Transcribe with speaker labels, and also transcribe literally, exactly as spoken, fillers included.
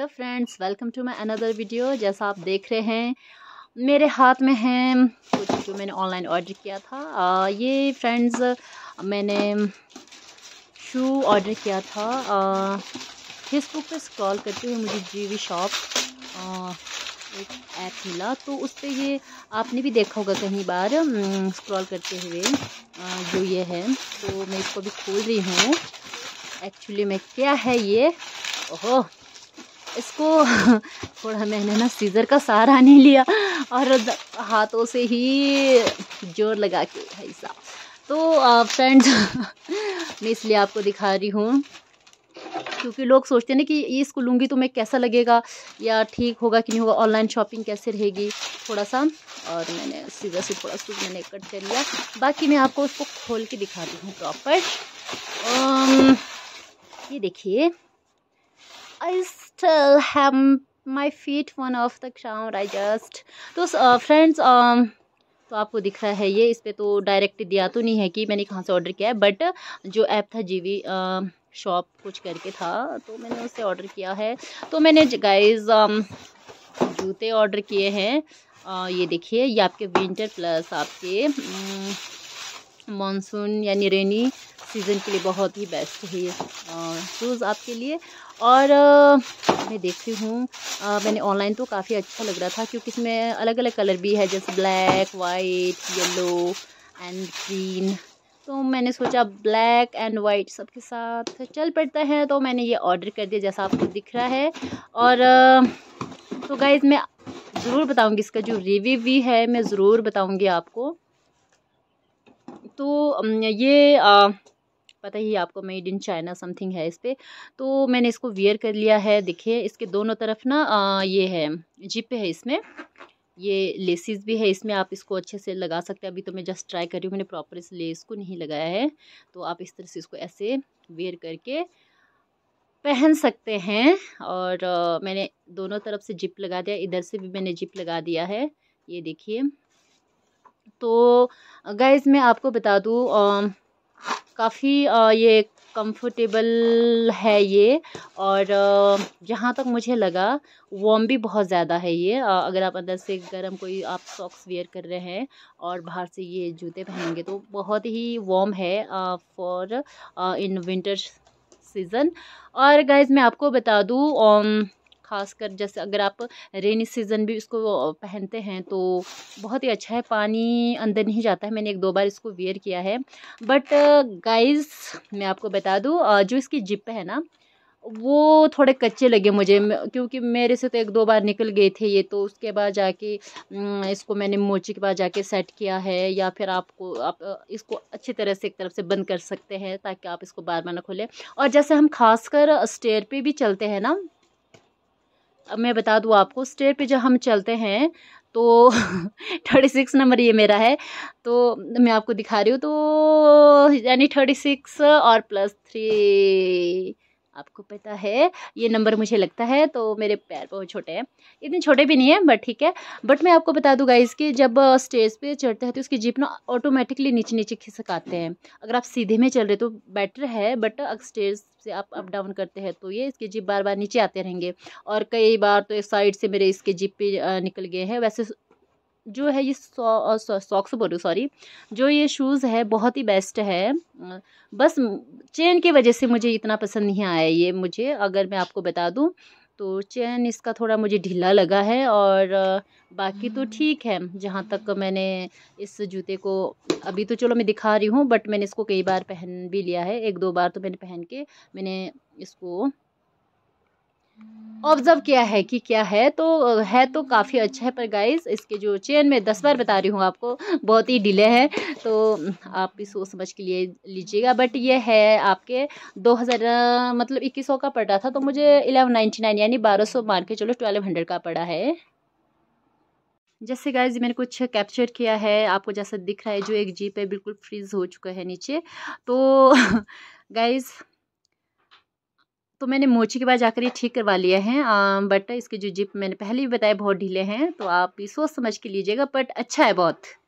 Speaker 1: Hello friends, welcome to my another video. जैसा आप देख रहे हैं मेरे हाथ में है कुछ जो मैंने ऑनलाइन ऑर्डर किया था। आ, ये फ्रेंड्स मैंने शू ऑर्डर किया था। फेसबुक पे स्क्रॉल करते हुए मुझे जीवी शॉप एक ऐप मिला, तो उस पर ये आपने भी देखा होगा कहीं बार स्क्रॉल करते हुए। आ, जो ये है तो मैं इसको भी खोल रही हूँ। एक्चुअली में क्या है ये, ओहो इसको थोड़ा मैंने ना सीज़र का सहारा नहीं लिया और हाथों से ही जोर लगा के भाई साहब। तो फ्रेंड्स मैं इसलिए आपको दिखा रही हूँ क्योंकि लोग सोचते हैं ना कि ये इसको लूँगी तो मैं कैसा लगेगा या ठीक होगा कि नहीं होगा, ऑनलाइन शॉपिंग कैसे रहेगी थोड़ा सा। और मैंने सीज़र से थोड़ा सा मैंने कट कर लिया। बाकी मैं आपको उसको खोल के दिखा रही हूँ प्रॉपर। ये देखिए, I still have my feet one off the ground. I just तो फ्रेंड्स uh, um, तो आपको दिख रहा है ये, इस पे तो डायरेक्ट दिया तो नहीं है कि मैंने कहाँ से ऑर्डर किया है, बट जो ऐप था जीवी शॉप कुछ करके था तो मैंने उससे ऑर्डर किया है। तो मैंने गाइस um, जूते ऑर्डर किए हैं। uh, ये देखिए, ये आपके विंटर प्लस आपके मानसून यानी रेनी सीज़न के लिए बहुत ही बेस्ट है ये शूज़ आपके लिए। और आ, मैं देखती हूँ, मैंने ऑनलाइन तो काफ़ी अच्छा लग रहा था क्योंकि इसमें अलग अलग कलर भी है, जैसे black, white, yellow and green. तो मैंने सोचा ब्लैक एंड वाइट सबके साथ चल पड़ता है, तो मैंने ये ऑर्डर कर दिया जैसा आपको दिख रहा है। और आ, तो गाइज़ मैं ज़रूर बताऊँगी, इसका जो रिव्यू भी है मैं ज़रूर बताऊँगी आपको। तो ये आ, पता ही आपको मेड इन चाइना समथिंग है इस पर। तो मैंने इसको वियर कर लिया है। देखिए इसके दोनों तरफ ना आ, ये है जिप है, इसमें ये लेसिस भी है, इसमें आप इसको अच्छे से लगा सकते हैं। अभी तो मैं जस्ट ट्राई कर रही हूँ, मैंने प्रॉपर इस लेस को नहीं लगाया है। तो आप इस तरह से इसको ऐसे वियर करके पहन सकते हैं। और आ, मैंने दोनों तरफ से जिप लगा दिया, इधर से भी मैंने जिप लगा दिया है, ये देखिए। तो गाइज़ मैं आपको बता दूँ काफ़ी ये कंफर्टेबल है ये। और जहाँ तक मुझे लगा वार्म भी बहुत ज़्यादा है ये। अगर आप अंदर से गर्म कोई आप सॉक्स वेयर कर रहे हैं और बाहर से ये जूते पहनेंगे तो बहुत ही वार्म है फॉर इन विंटर सीज़न। और गाइज़ मैं आपको बता दूँ खासकर जैसे अगर आप रेनी सीज़न भी इसको पहनते हैं तो बहुत ही अच्छा है, पानी अंदर नहीं जाता है। मैंने एक दो बार इसको वेयर किया है। बट गाइस मैं आपको बता दूं, जो इसकी जिप है ना वो थोड़े कच्चे लगे मुझे, क्योंकि मेरे से तो एक दो बार निकल गए थे ये। तो उसके बाद जाके इसको मैंने मोची के बाद जाके सेट किया है। या फिर आपको आप इसको अच्छी तरह से एक तरफ से बंद कर सकते हैं ताकि आप इसको बार बार ना खोलें। और जैसे हम खासकर स्टेयर पे भी चलते हैं ना, अब मैं बता दूँ आपको, स्टेयर पे जब हम चलते हैं तो थर्टी सिक्स नंबर ये मेरा है, तो मैं आपको दिखा रही हूँ। तो यानी थर्टी सिक्स और प्लस थ्री, आपको पता है ये नंबर मुझे लगता है। तो मेरे पैर बहुत छोटे हैं, इतने छोटे भी नहीं है बट ठीक है। बट मैं आपको बता दूँ गाइस कि जब स्टेज पे चढ़ते हैं तो इसकी जीप ना ऑटोमेटिकली नीचे नीचे खिसकाते हैं। अगर आप सीधे में चल रहे तो बेटर है, बट अगर स्टेज से आप अप डाउन करते हैं तो ये इसके जीप बार बार नीचे आते रहेंगे। और कई बार तो इस साइड से मेरे इसके जीप पे निकल गए हैं। वैसे जो है ये सॉ, सॉ, सॉक्स बोलो सॉरी, जो ये शूज़ है बहुत ही बेस्ट है। बस चेन की वजह से मुझे इतना पसंद नहीं आया ये मुझे, अगर मैं आपको बता दूं तो चेन इसका थोड़ा मुझे ढीला लगा है। और बाकी तो ठीक है। जहाँ तक मैंने इस जूते को अभी तो चलो मैं दिखा रही हूँ, बट मैंने इसको कई बार पहन भी लिया है, एक दो बार तो मैंने पहन के मैंने इसको ऑब्ज़र्व किया है कि क्या है। तो है तो काफ़ी अच्छा है, पर गाइस इसके जो चेन में दस बार बता रही हूँ आपको बहुत ही ढीले है, तो आप भी सोच समझ के लिए लीजिएगा। बट ये है आपके दो हज़ार मतलब इक्कीस सौ का पड़ रहा था, तो मुझे इलेवन नाइन्टी नाइन यानी बारह सौ मार के चलो ट्वेल्व हंड्रेड का पड़ा है। जैसे गाइज मैंने कुछ कैप्चर किया है, आपको जैसा दिख रहा है जो एक जीप है बिल्कुल फ्रीज हो चुका है नीचे। तो गाइज तो मैंने मोची के बाद जाकर ये ठीक करवा लिया है। बट इसके जो जिप मैंने पहले भी बताया बहुत ढीले हैं, तो आप भी सोच समझ के लीजिएगा, बट अच्छा है बहुत।